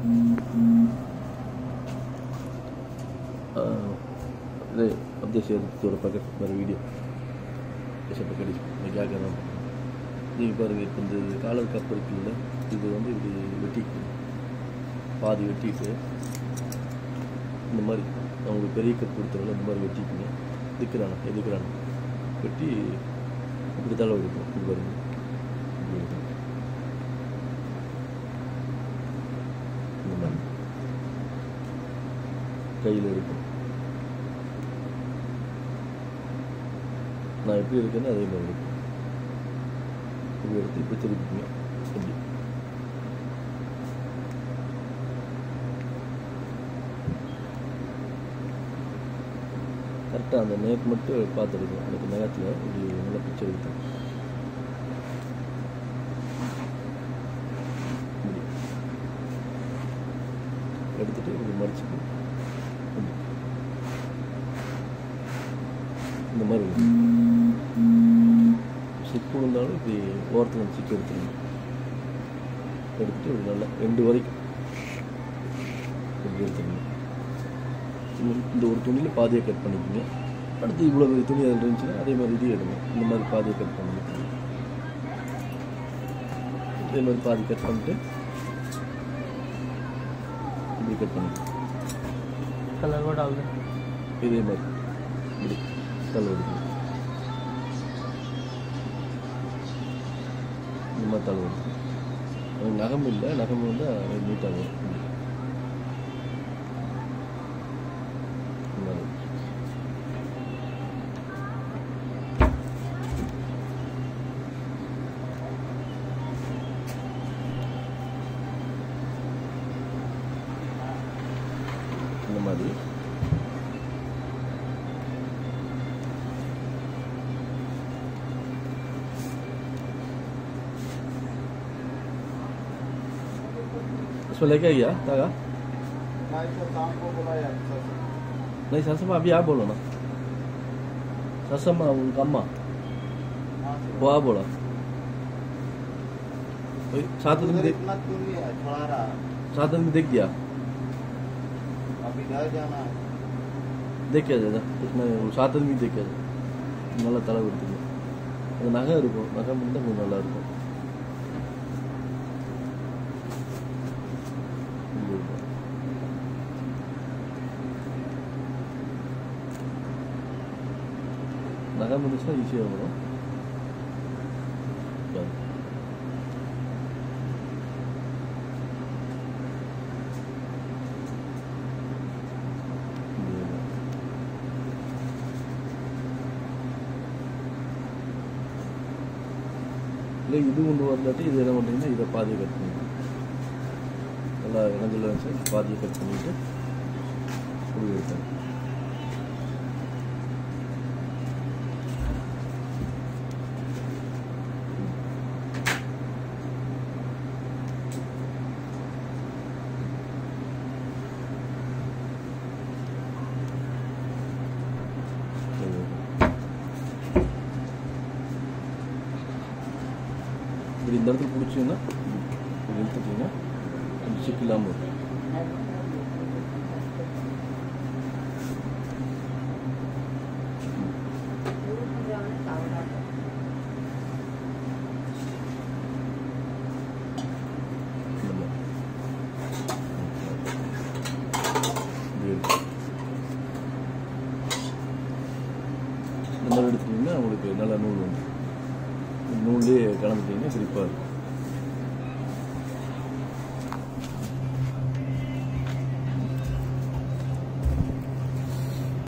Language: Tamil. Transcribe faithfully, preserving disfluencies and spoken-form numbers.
अरे अब जैसे थोड़ा पकड़ मेरा वीडियो ऐसे पकड़ी मैं क्या कर रहा हूँ नहीं पर இந்த காலர் கப் இருக்குல்ல இது வந்து இப்படி வெட்டிக்கு பாதி வெட்டிட்டு இந்த மாதிரி அவங்களுக்கு பெரிய கப் கொடுத்தவங்க இந்த மாதிரி வெட்டிக்குங்க திக்கிறாங்க எதுக்குறாங்க வெட்டி இப்படி தலை எடுக்கும் இது பாருங்க இந்த மாதிரி கையில் இருக்கும் நான் எப்படி இருக்கேன்னு அதே மாதிரி இருக்கும் இப்படி எடுத்து இப்படி திருப்பிங்க இப்படி கரெக்டாக அந்த நேக் மட்டும் பார்த்துருக்கோம் எனக்கு நகத்தில் இப்படி நல்லா பிக்சர் எடுத்தேன் இப்படி எடுத்துட்டு இப்படி மடிச்சுட்டு இந்த மாதிரி சிப்பு இருந்தாலும் இப்படி ஓரத்தில் சிக்கு எடுத்துருங்க எடுத்துட்டு இப்படி நல்லா ரெண்டு வரைக்கும் இப்படி எடுத்துருங்க இந்த ஒரு துணியில் பாதியை கட் பண்ணிக்கோங்க அடுத்து இவ்வளோ துணி அதில் இருந்துச்சுன்னா அதே மாதிரி இதையும் எடுங்க இந்த மாதிரி பாதியை கட் பண்ணிக்கோங்க இதே மாதிரி பாதி கட் பண்ணிட்டு இப்படி கட் பண்ணிக்கோங்க கலர் கூட ஆகுது இதே மாதிரி இப்படி கலர் எடுக்கணும் இந்த மாதிரி தலை எடுக்கணும் நகம் இல்லை நகம் வந்து நீட்டாக வரும் இந்த மாதிரி इसमें लेके गया धागा नहीं ससमा अभी आप बोलो ना ससमा उनका अम्मा वो आप बोला सात दिन देख सात दिन देख गया अभी घर जाना है देख क्या जाएगा उसमें सात दिन देख क्या நல்லா தலை கொடுத்துங்க அது நகை இருக்கும் நகை மட்டும் கொஞ்சம் நல்லா இருக்கும் நகை முடிச்சுன்னா ஈஸியாக வரும் இல்லை இது ஒன்று வந்தாட்டி இது என்ன பண்ணுறீங்கன்னா இதை பாதியை கட் பண்ணிட்டு நல்லா இணைஞ்சில் இருந்துச்சு பாதியை கட் பண்ணிவிட்டு இப்படி எடுத்தேன் இப்படி இந்த இடத்துல பிடிச்சிங்கன்னா இப்படி இழுத்துட்டிங்கன்னா கொஞ்சம் சிக்கு இல்லாமல் இருக்கும் இந்த மாதிரி எடுத்துட்டிங்கன்னா உங்களுக்கு நல்லா நூல் வந்து நூல்லேயே கலந்துட்டிங்கன்னா சிரிப்பாக இருக்கும்